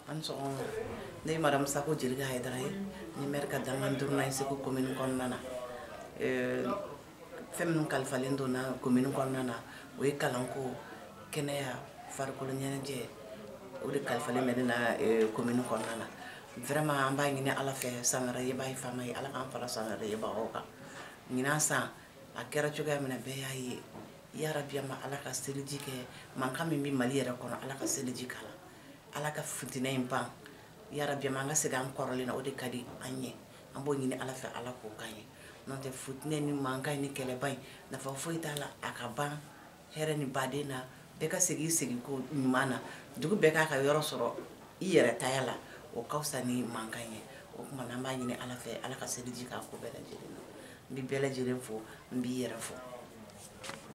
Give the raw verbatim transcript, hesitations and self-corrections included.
an so ne madam Sako Jirga Haidara ni mer ka dangan durna Segu commune konnana euh fem kalfalen dona commune konnana o e kalanko keneya farko nyenje o de kalfalen medina commune konnana vraiment amba ngine ala fe sanara yeba fama yi ala kan fara sanara yeba oka ngina sa akera chuga mena be yayi ya rabbi ma ala ka seliji ke man kam mi mali yera kono ala ka seliji kala ala ka fitina impan ya rabbi ma nga sega korole na o de kadi anye ambo ngine ala fe ala ko kanye non te fitina ni manga ni kele bay na fa foita la akaba here ni badena be ka segi segi ko nyumana dugu be ka ka yoro soro iyere tayala o kawsa ni manganye o kuma na mba nyine ala fe ala ka seliji ka ko bela jere no bi bela jere fo mbi yere fo